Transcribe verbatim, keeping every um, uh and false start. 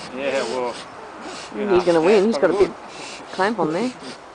Yeah, well. He's going to win. He's got a big clamp on there.